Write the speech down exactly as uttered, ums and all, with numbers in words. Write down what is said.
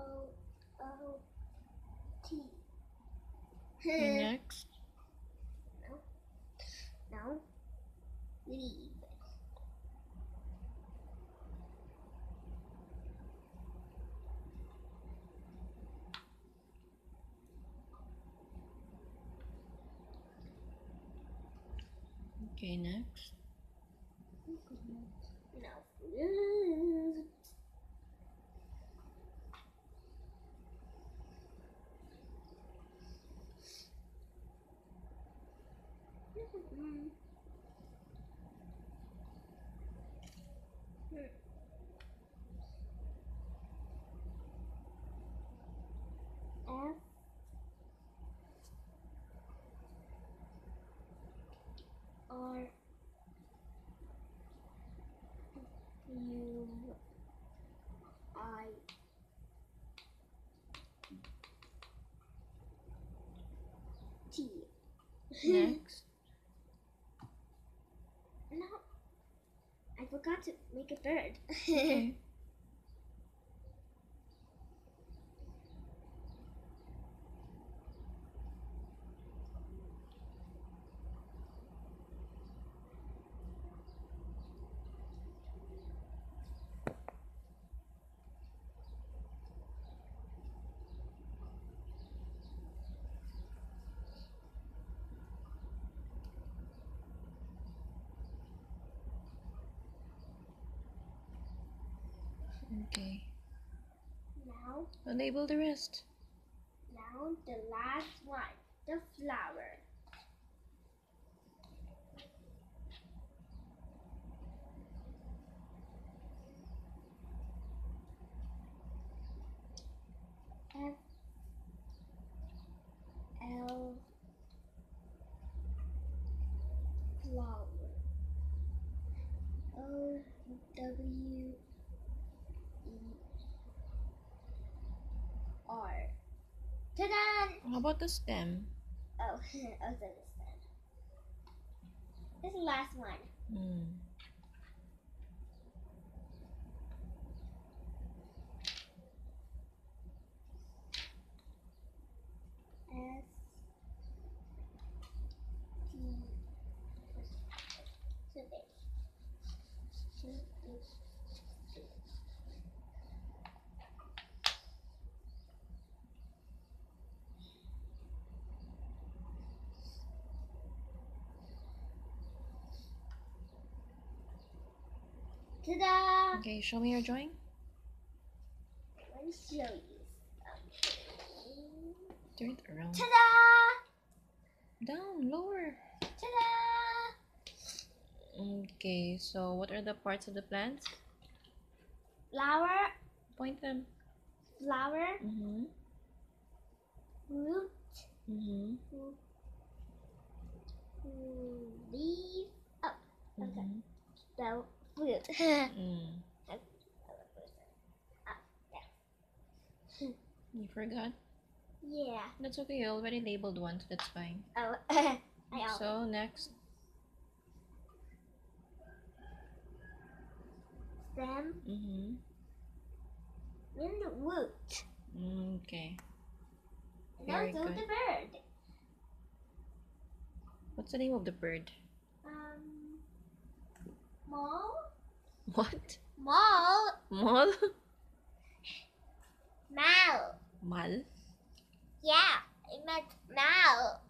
O O T. Next. No. No. Leave. Okay, next. No. Fruit. F R U I T. Next. No, I forgot to make a bird. Okay. Okay. Now, Label the rest. now the last one, the flower. F L flower. O W E R. Ta-da! How about the stem? Oh, oh, so this one. This is the last one. Hmm. S T. So big. So big. Ta-da! Okay, show me your drawing. Let me show you something. Turn it around. Ta-da! Down, lower. Ta-da! Okay, so what are the parts of the plant? Flower, Point them. flower, Mm-hmm. root, Mm-hmm. leaf. Oh, okay. Mm-hmm. So, fruit. Mm. You forgot? Yeah. That's okay, you already labeled one, so that's fine. Oh, I always. So, next. Stem Mm-hmm. and root. Okay. And Very also good. the bird. What's the name of the bird? Um, mall? What? Mall? Mal? Mal. Mal? Yeah, I meant mal.